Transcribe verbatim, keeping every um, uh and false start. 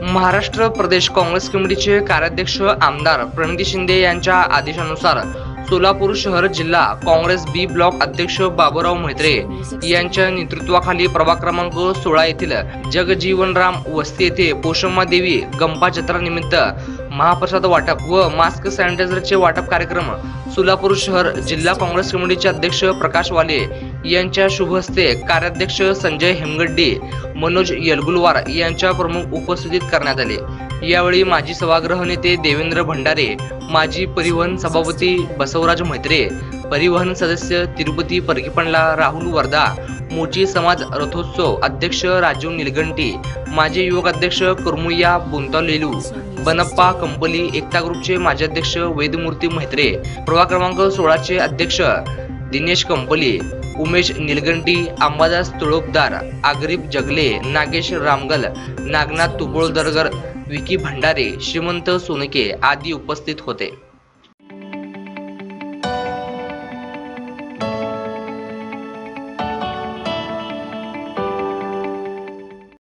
महाराष्ट्र प्रदेश काँग्रेस कमिटीचे कार्याध्यक्ष आमदार प्रणिती शिंदे यांच्या आदेशानुसार सोलापूर शहर जिल्हा काँग्रेस बी ब्लॉक अध्यक्ष बाबूराव म्हेत्रे यांच्या नेतृत्वाखाली प्रभाग क्रमांक सोळा येथील जगजीवनराम वस्ती येथे पोषम्मा देवी गंपा जत्रेनिमित्त महाप्रसाद वाटप व मास्क सॅनिटायझरचे वाटप कार्यक्रम सोलापूर शहर जिल्हा काँग्रेस कमिटीचे अध्यक्ष प्रकाश वाले यांच्या शुभ हस्ते कार्याध्यक्ष संजय हेमगड्डी मनोज येलगुलवार यांच्या प्रमुख उपस्थितीत करण्यात आले। यावेळी माजी सभागृह नेते देवेंद्र भंडारे, माजी परिवहन सभापती बसवराज म्हेत्रे, परिवहन सदस्य तिरुपती परकीपंडला राहुल वर्धा, मोची समाज रथोत्सव अध्यक्ष राजू निलगंटी, माजी युवक अध्यक्ष कुरमुया बुंतालेलू, बनप्पा कंपली एकता ग्रुपचे माजी अध्यक्ष वेदमूर्ती म्हेत्रे, प्रभाग क्रमांक सोळा चे अध्यक्ष दिनेश कंपली, उमेश निलगंटी, अंबादास तुळोपदार, आगरीब जगले, नागेश रामगल, नागनाथ तुबोळदरगर, विकी भंडारे, श्रीमंत सोनके आदी उपस्थित होते।